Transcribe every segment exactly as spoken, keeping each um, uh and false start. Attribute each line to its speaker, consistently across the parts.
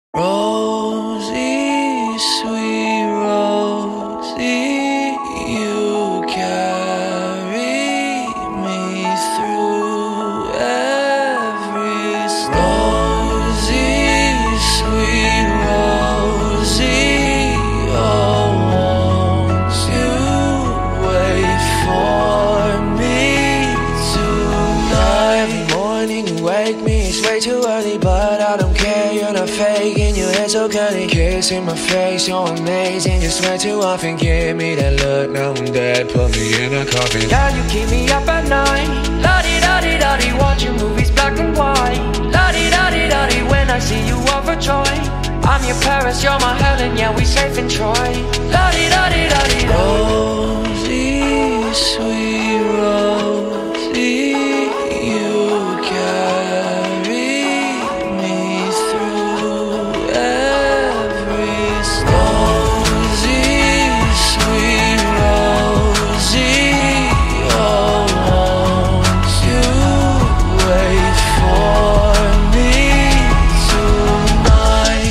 Speaker 1: Rosie, sweet Rosie, you carry me through every storm. Rosie, sweet Rosie, oh, won't you wait for me tonight? Every morning you wake me, it's way too early, but I don't care, you're not faking, your hair so curly. Kiss in my face, you're amazing, just way too often. Give me that look, now I'm dead, put me in a coffin.
Speaker 2: Yeah, you keep me up at night. La-di-da-di-da-di, watching movies black and white. La-di-da-di-da-di, when I see you overjoyed. I'm your Paris, you're my Helen, yeah, we safe in Troy. La-di-da-di-da-di-da.
Speaker 1: Rosie, sweet Rosie, you carry me through every storm. Rosie, sweet Rosie, oh, won't you wait for me tonight?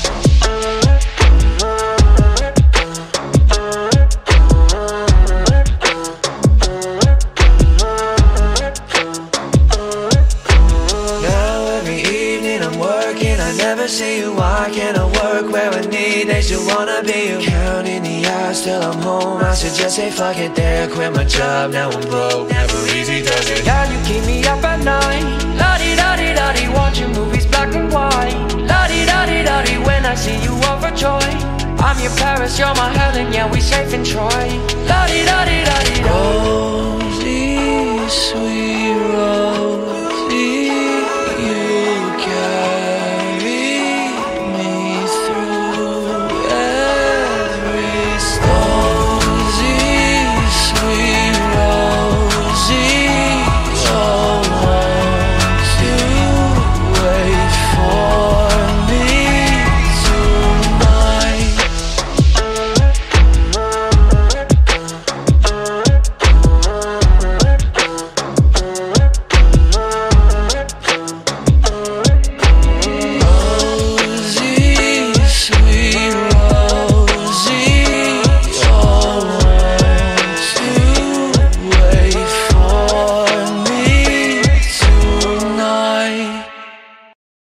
Speaker 1: Now every evening I'm working, I never see you. Why can't I work where I need? They still wanna be you. Counting the hours till I'm home, I should just say fuck it there. Quit my job, now I'm broke, never easy does it.
Speaker 2: Yeah, you keep me up at night. La-di-da-di-da-di, watching movies black and white. La-di-da-di-da-di, when I see you overjoyed. I'm your Paris, you're my Helen, yeah, we safe in Troy. La-di-da-di-da-di-da.
Speaker 1: Rosie, sweet Rosie,